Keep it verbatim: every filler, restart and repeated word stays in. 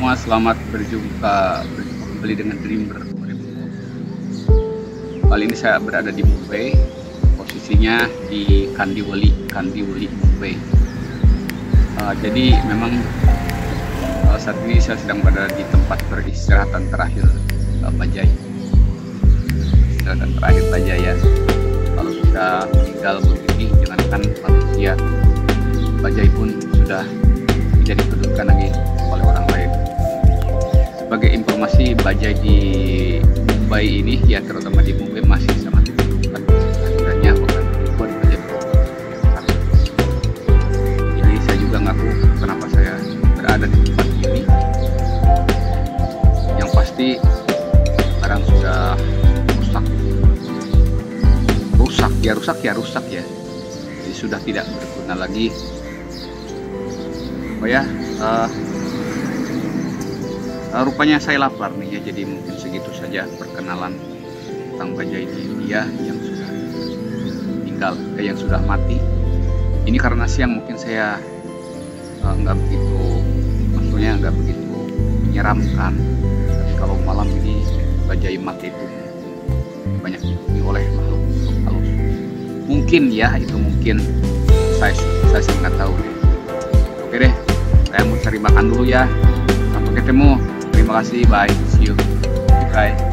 semua, selamat berjumpa berjumpa kembali dengan Dreamer. Kali ini saya berada di Mumbai, posisinya di Kandiwali, Kandiwali Mumbai. Uh, jadi memang uh, saat ini saya sedang berada di tempat peristirahatan terakhir uh, Bajai. Peristirahatan terakhir Bajai ya. Kalau kita tinggal begini, jangankan manusia, Bajai pun sudah tidak dipedulikan lagi oleh orang lain. Sebagai informasi, bajai di Mumbai ini, ya terutama di Mumbai, masih sangat dibutuhkan. Adanya bukan ribuan bajai. Jadi saya juga ngaku kenapa saya berada di tempat ini. Yang pasti sekarang sudah rusak, rusak ya rusak ya rusak ya. Jadi sudah tidak berguna lagi. Oh ya, uh, uh, rupanya saya lapar nih ya, jadi mungkin segitu saja perkenalan tentang bajai di India yang sudah tinggal, eh, yang sudah mati. Ini karena siang mungkin saya uh, nggak begitu, maksudnya nggak begitu menyeramkan. Tapi kalau malam ini bajai mati itu banyak dihuni oleh makhluk halus. Mungkin ya, itu mungkin saya saya sih nggak tahu. Oke deh, saya mau cari makan dulu ya. Sampai ketemu. Terima kasih, bye. See you. Bye.